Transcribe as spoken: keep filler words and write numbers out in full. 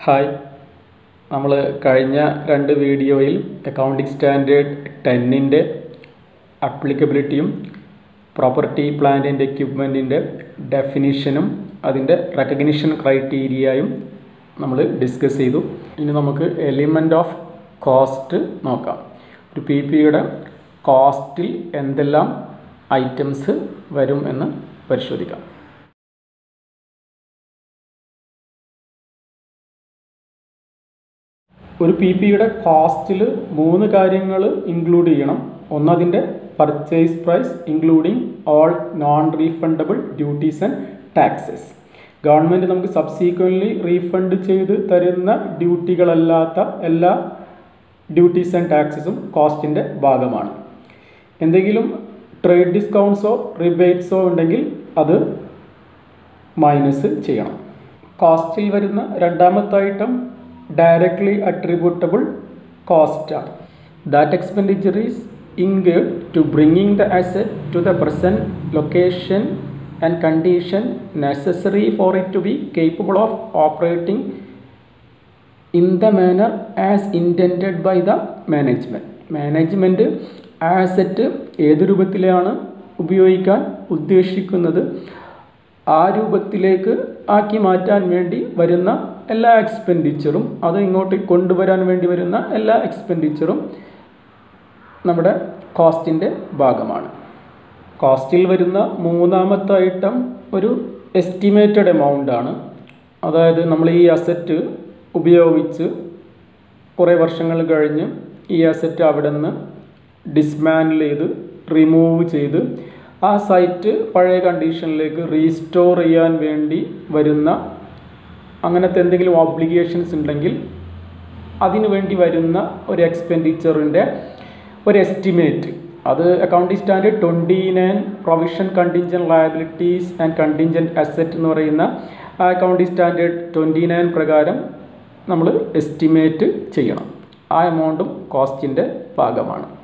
Hi, നമ്മൾ കഴിഞ്ഞ രണ്ട് വീഡിയോയിൽ അക്കൗണ്ടിംഗ് സ്റ്റാൻഡേർഡ് ടെന്നിൻ്റെ അപ്ലിക്കബിലിറ്റിയും പ്രോപ്പർട്ടി പ്ലാന്റ് ആൻഡ് എക്യുപ്മെൻറ്റിൻ്റെ ഡെഫിനിഷനും അതിൻ്റെ റെക്കഗ്നിഷൻ ക്രൈറ്റീരിയയും നമ്മൾ ഡിസ്കസ് ചെയ്തു. ഇനി നമുക്ക് എലിമെൻ്റ് ഓഫ് കോസ്റ്റ് നോക്കാം. ഒരു പി പിയുടെ കോസ്റ്റിൽ എന്തെല്ലാം ഐറ്റംസ് വരും എന്ന് പരിശോധിക്കാം. ഒരു പി പിയുടെ കോസ്റ്റിൽ മൂന്ന് കാര്യങ്ങൾ ഇൻക്ലൂഡ് ചെയ്യണം. ഒന്നതിൻ്റെ purchase price including all non refundable duties and taxes. Government നമുക്ക് സബ്സീക്വൻ്റ്ലി റീഫണ്ട് ചെയ്ത് തരുന്ന ഡ്യൂട്ടികളല്ലാത്ത എല്ലാ ഡ്യൂട്ടീസ് ആൻഡ് ടാക്സസും കോസ്റ്റിൻ്റെ ഭാഗമാണ്. എന്തെങ്കിലും ട്രേഡ് ഡിസ്കൗണ്ട്സോ റിബേറ്റ്സോ ഉണ്ടെങ്കിൽ അത് മൈനസ് ചെയ്യണം. കോസ്റ്റിൽ വരുന്ന രണ്ടാമത്തെ ഐറ്റം directly attributable cost ആണ്. That expenditure is incurred to bringing the asset to the present location and condition necessary for it to be capable of operating in the manner as intended by the management. Management asset ഏത് രൂപത്തിലാണ് ഉപയോഗിക്കാൻ ഉദ്ദേശിക്കുന്നത് ആ രൂപത്തിലേക്ക് ആക്കി മാറ്റാൻ വേണ്ടി വരുന്ന എല്ലാ എക്സ്പെൻഡിച്ചറും, അത് ഇങ്ങോട്ട് കൊണ്ടുവരാൻ വേണ്ടി വരുന്ന എല്ലാ എക്സ്പെൻഡിച്ചറും നമ്മുടെ കോസ്റ്റിൻ്റെ ഭാഗമാണ്. കോസ്റ്റിൽ വരുന്ന മൂന്നാമത്തെ ഐറ്റം ഒരു എസ്റ്റിമേറ്റഡ് എമൗണ്ട് ആണ്. അതായത് നമ്മൾ ഈ അസറ്റ് ഉപയോഗിച്ച് കുറേ വർഷങ്ങൾ കഴിഞ്ഞ് ഈ അസറ്റ് അവിടെ നിന്ന് ഡിസ്മാൻഡിൽ ചെയ്ത് റിമൂവ് ചെയ്ത് ആ സൈറ്റ് പഴയ കണ്ടീഷനിലേക്ക് റീസ്റ്റോർ ചെയ്യാൻ വേണ്ടി വരുന്ന അങ്ങനത്തെ എന്തെങ്കിലും ഓബ്ലിഗേഷൻസ് ഉണ്ടെങ്കിൽ അതിനു വേണ്ടി വരുന്ന ഒരു എക്സ്പെൻഡിച്ചറിൻ്റെ ഒരു എസ്റ്റിമേറ്റ്, അത് accounting standard twenty nine provision contingent liabilities and contingent asset എന്ന് പറയുന്ന ആ അക്കൗണ്ടിംഗ് സ്റ്റാൻഡേർഡ് ട്വൻറ്റി നയൻ പ്രകാരം നമ്മൾ എസ്റ്റിമേറ്റ് ചെയ്യണം. ആ എമൗണ്ടും കോസ്റ്റിൻ്റെ ഭാഗമാണ്.